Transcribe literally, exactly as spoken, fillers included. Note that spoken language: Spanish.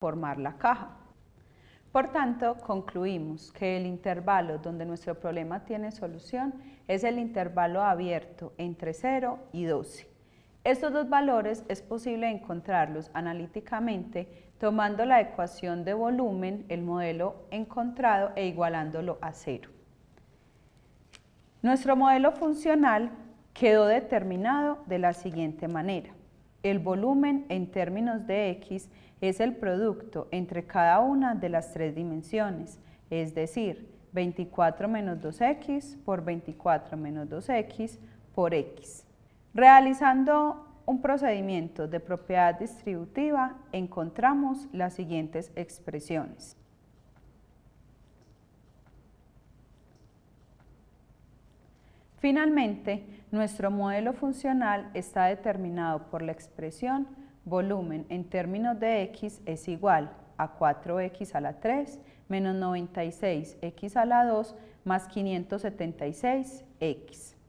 formar la caja. Por tanto, concluimos que el intervalo donde nuestro problema tiene solución es el intervalo abierto entre cero y doce. Estos dos valores es posible encontrarlos analíticamente tomando la ecuación de volumen, el modelo encontrado, e igualándolo a cero. Nuestro modelo funcional quedó determinado de la siguiente manera. El volumen en términos de x es el producto entre cada una de las tres dimensiones, es decir, veinticuatro menos dos x por veinticuatro menos dos x por x. Realizando un procedimiento de propiedad distributiva, encontramos las siguientes expresiones. Finalmente, nuestro modelo funcional está determinado por la expresión volumen en términos de x es igual a cuatro x a la tres menos noventa y seis x a la dos más quinientos setenta y seis x.